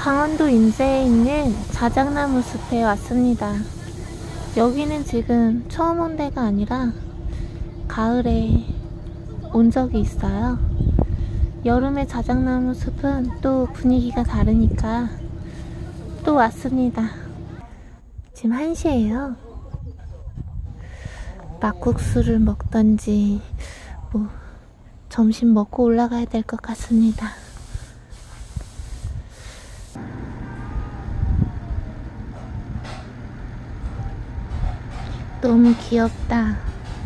강원도 인제에 있는 자작나무 숲에 왔습니다. 여기는 지금 처음 온 데가 아니라 가을에 온 적이 있어요. 여름에 자작나무 숲은 또 분위기가 다르니까 또 왔습니다. 지금 1시예요. 막국수를 먹던지 뭐 점심 먹고 올라가야 될 것 같습니다. 너무 귀엽다.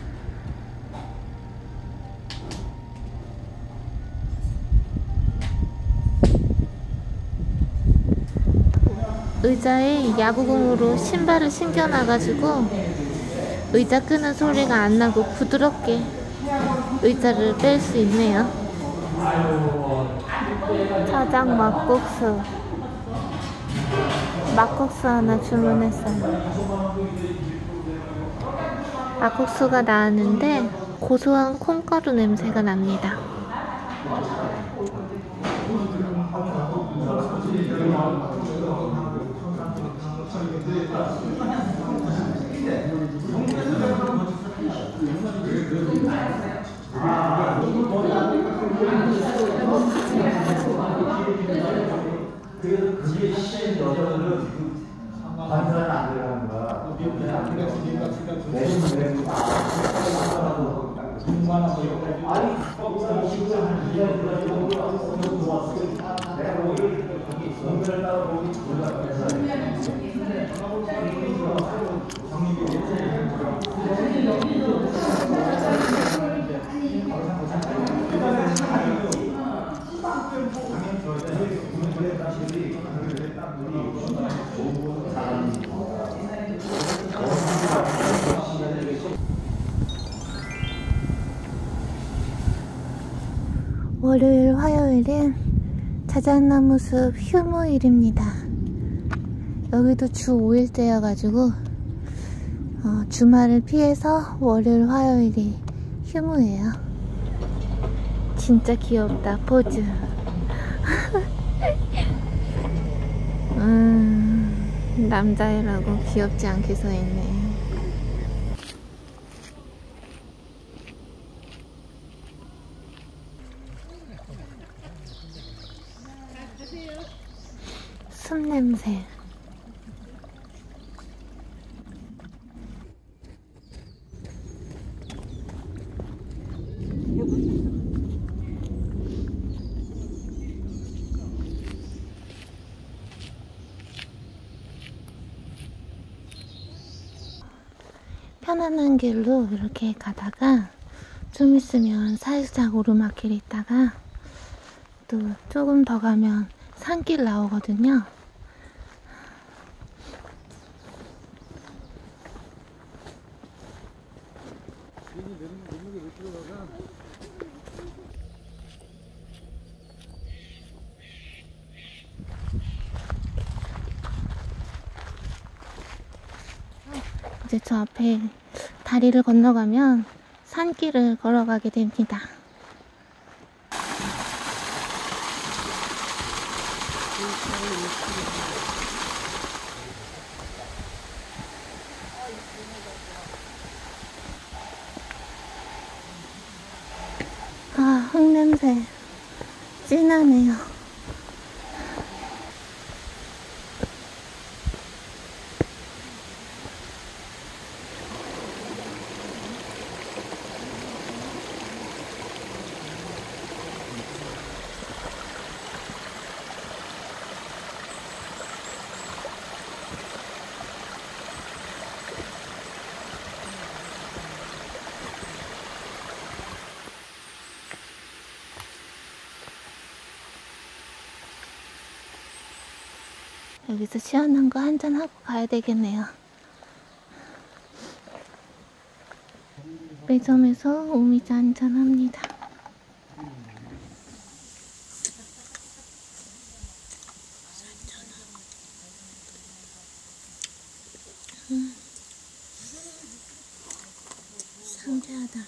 의자에 야구공으로 신발을 신겨놔가지고 의자 끄는 소리가 안 나고 부드럽게 의자를 뺄 수 있네요. 자작 막국수. 막국수 하나 주문했어요. 막국수가 나왔는데 고소한 콩가루 냄새가 납니다. 그래서 그게 시인 여자들은 반사는 안 들어가는 거야. 월요일, 화요일은 자작나무 숲 휴무일입니다. 여기도 주 5일째여가지고 주말을 피해서 월요일, 화요일이 휴무예요. 진짜 귀엽다, 포즈. 남자애라고 귀엽지 않게 서있네. 숲 냄새. 편안한 길로 이렇게 가다가 좀 있으면 살짝 오르막길 있다가 또 조금 더 가면 산길 나오거든요. 이제 저 앞에 다리를 건너가면 산길을 걸어가게 됩니다. 아, 흙냄새 진하네요. 여기서 시원한 거 한잔하고 가야 되겠네요. 매점에서 오미자 한잔합니다. 상쾌하다.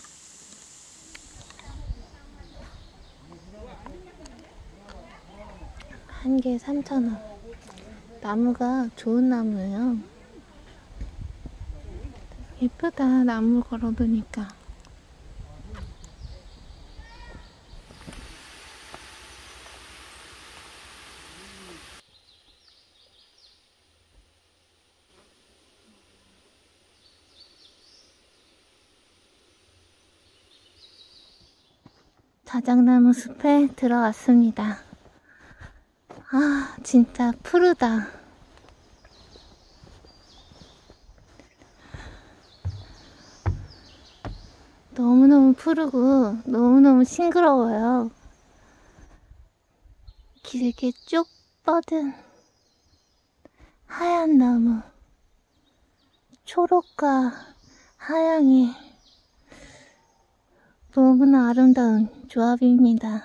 한 개에 3,000원. 나무가 좋은 나무예요. 예쁘다, 나무 걸어두니까. 자작나무 숲에 들어왔습니다. 아, 진짜 푸르다. 너무너무 푸르고 너무너무 싱그러워요. 길게 쭉 뻗은 하얀 나무, 초록과 하양이 너무나 아름다운 조합입니다.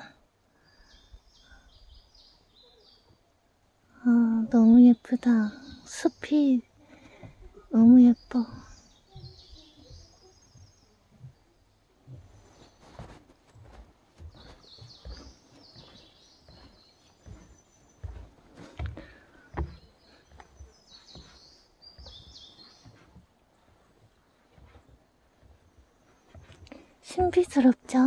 너무 예쁘다. 숲이 너무 예뻐. 신비스럽죠?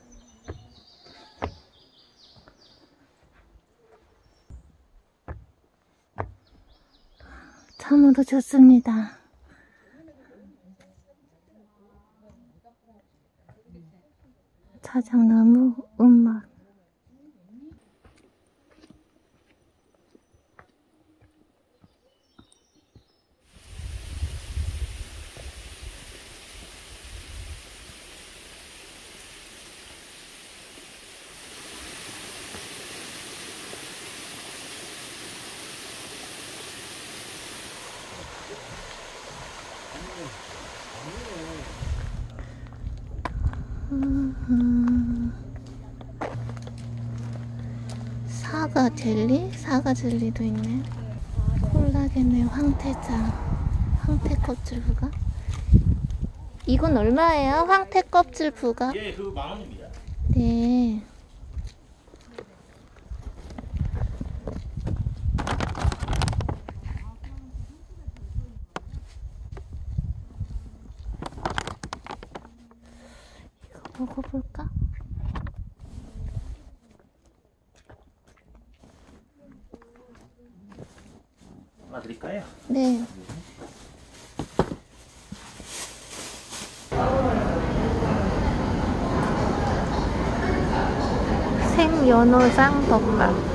참으로 좋습니다. 자작나무 음악. 사과 젤리? 사과 젤리도 있네. 콜라겐의 황태자. 황태 껍질 부가? 이건 얼마예요? 황태 껍질 부가? 예, 그거 10,000원입니다. 네. 이거 먹어볼까? 하나 드릴까요? 네. 생연어장 덮밥.